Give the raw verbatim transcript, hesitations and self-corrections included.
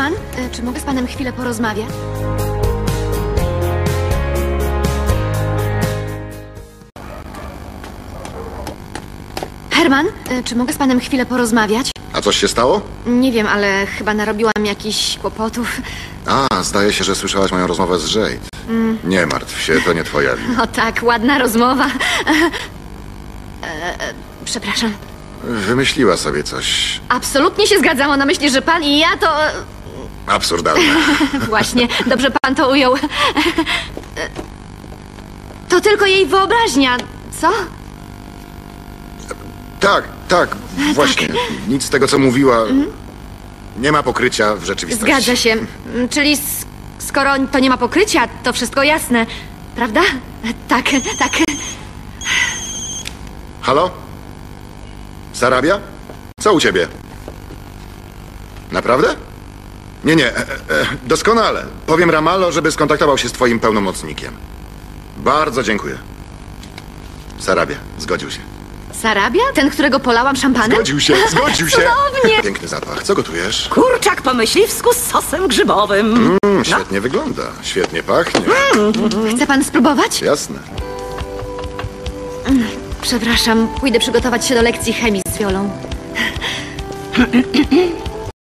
Herman, y, czy mogę z panem chwilę porozmawiać? Herman, y, czy mogę z panem chwilę porozmawiać? A coś się stało? Nie wiem, ale chyba narobiłam jakichś kłopotów. A, zdaje się, że słyszałaś moją rozmowę z Jade. Mm. Nie martw się, to nie twoja wina. O tak, ładna rozmowa. E, e, przepraszam. Wymyśliła sobie coś Absolutnie się zgadzam. Ona myśli, że pan i ja to... absurdalne. Właśnie, dobrze pan to ujął. To tylko jej wyobraźnia, co? Tak, tak, właśnie. Nic z tego, co mówiła, nie ma pokrycia w rzeczywistości. Zgadza się. Czyli s- skoro to nie ma pokrycia, to wszystko jasne. Prawda? Tak, tak. Halo? Sarabia? Co u ciebie? Naprawdę? Nie, nie, e, e, doskonale. Powiem Ramallo, żeby skontaktował się z twoim pełnomocnikiem. Bardzo dziękuję. Sarabia, zgodził się. Sarabia? Ten, którego polałam szampanem? Zgodził się, zgodził się. Cudownie! Piękny zapach. Co gotujesz? Kurczak po myśliwsku z sosem grzybowym. Mm, świetnie wygląda, świetnie pachnie. Chce pan spróbować? Jasne. Przepraszam, pójdę przygotować się do lekcji chemii z Wiolą.